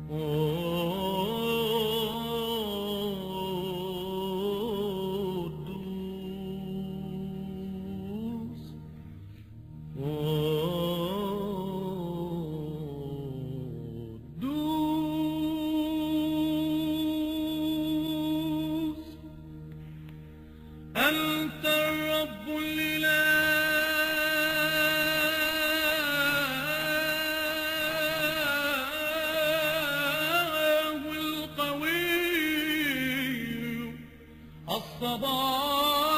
أنت الرب الإله القوي الصباح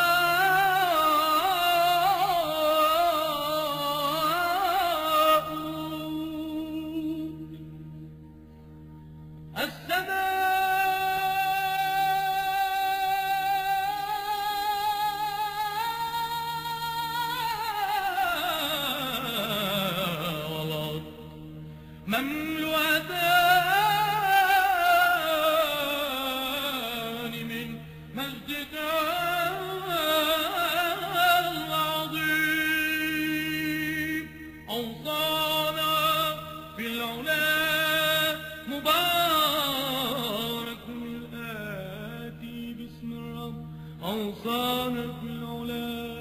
مملوءتان من مجدك العظيم أوصانا في العلا مبارك الآتي باسم الرب أوصانا في العلا